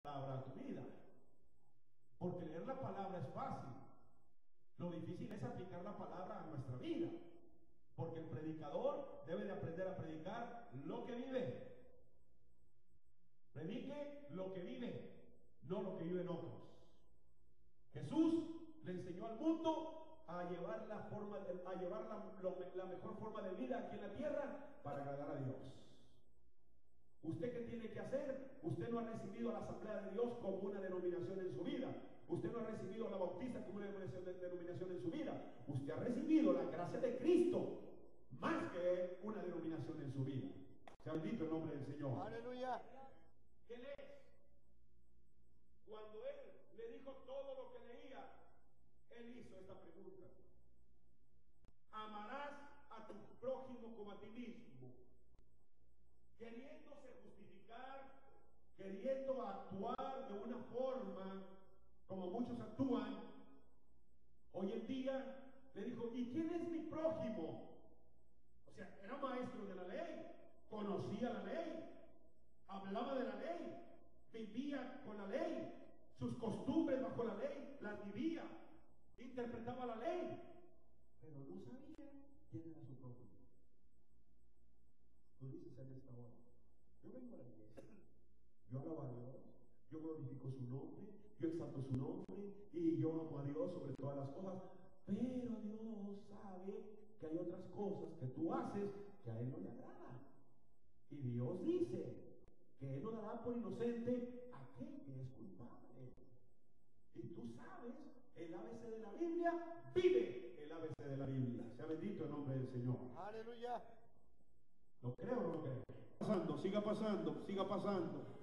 palabra a tu vida. Porque leer la palabra es fácil. Lo difícil es aplicar la palabra a nuestra vida. Porque el predicador debe de aprender a predicar lo que vive. Predique lo que vive, no lo que viven otros. Jesús le enseñó al mundo a llevar la mejor forma de vida aquí en la tierra para agradar a Dios. ¿Usted qué tiene que hacer? Usted no ha recibido a la Asamblea de Dios como una denominación en su vida. Usted no ha recibido a la Bautista como una denominación en su vida. Usted ha recibido la gracia de Cristo más que una denominación en su vida. Sea bendito el nombre del Señor. Aleluya. ¿Qué lees? Cuando él le dijo todo lo que leía, él hizo esta pregunta: amarás a tu prójimo como a ti mismo. Queriéndose justificar, queriendo actuar de una forma como muchos actúan hoy en día, le dijo: ¿y quién es mi prójimo? O sea, era maestro de la ley, conocía la ley, hablaba de la ley, vivía con la ley, sus costumbres bajo la ley las vivía, interpretaba la ley, pero no sabía quién era su prójimo. Tú dices en esta hora: yo vengo a la iglesia, yo alabo a Dios, yo glorifico su nombre, yo exalto su nombre y yo amo a Dios sobre todas las cosas, pero Dios sabe que hay otras cosas que tú haces que a Él no le agrada. Y Dios dice que Él no dará por inocente a aquel que es culpable. Y tú sabes el ABC de la Biblia, vive el ABC de la Biblia. Sea bendito el nombre del Señor. Aleluya. ¿Lo creo o no lo creo? Pasando, siga pasando, siga pasando.